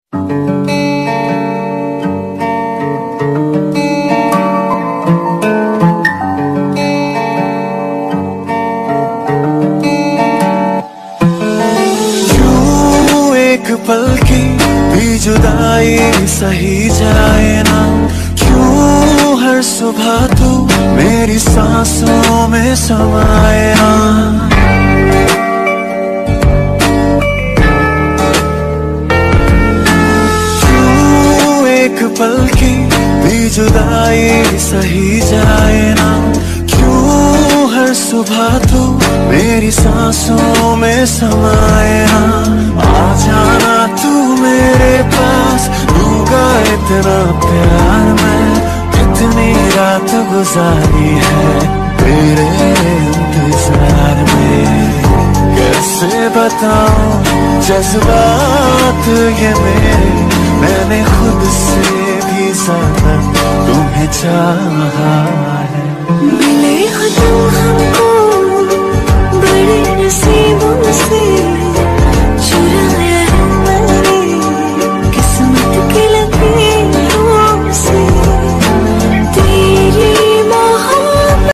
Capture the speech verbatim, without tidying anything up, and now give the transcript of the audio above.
एक पल की भी जुदाई सही जाए ना, क्यों हर सुबह तू मेरी सांसों में समाए ना। क्यों एक पल की भी जुदाई सही जाए ना, क्यों हर सुबह तू मेरी सांसों में समाए ना। आ जाना तू मेरे पास, दूंगा इतना प्यार मैं, कितनी रात गुजारी है तेरे इंतजार में। कैसे बताऊं जज्बात ये मेरे, मैंने खुद से भी ज्यादा तुम्हें चाहा है। मिले हो तुम हमको